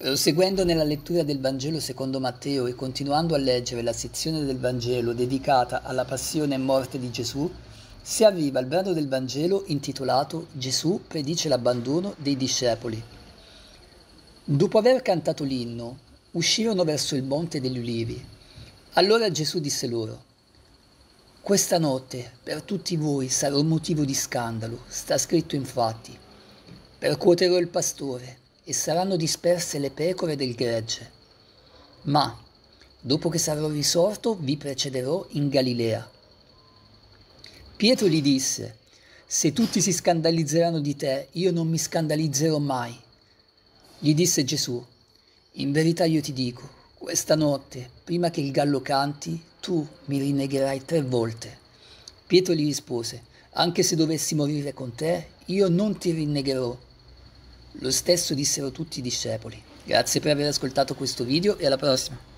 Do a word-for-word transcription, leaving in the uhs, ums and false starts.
Proseguendo nella lettura del Vangelo secondo Matteo e continuando a leggere la sezione del Vangelo dedicata alla passione e morte di Gesù, si arriva al brano del Vangelo intitolato Gesù predice l'abbandono dei discepoli. Dopo aver cantato l'inno, uscirono verso il Monte degli Ulivi. Allora Gesù disse loro: «Questa notte per tutti voi sarà un motivo di scandalo, sta scritto infatti, percuoterò il pastore e saranno disperse le pecore del gregge. Ma, dopo che sarò risorto, vi precederò in Galilea». Pietro gli disse: «Se tutti si scandalizzeranno di te, io non mi scandalizzerò mai». Gli disse Gesù: «In verità io ti dico, questa notte, prima che il gallo canti, tu mi rinnegherai tre volte». Pietro gli rispose: «Anche se dovessi morire con te, io non ti rinnegherò». Lo stesso dissero tutti i discepoli. Grazie per aver ascoltato questo video e alla prossima.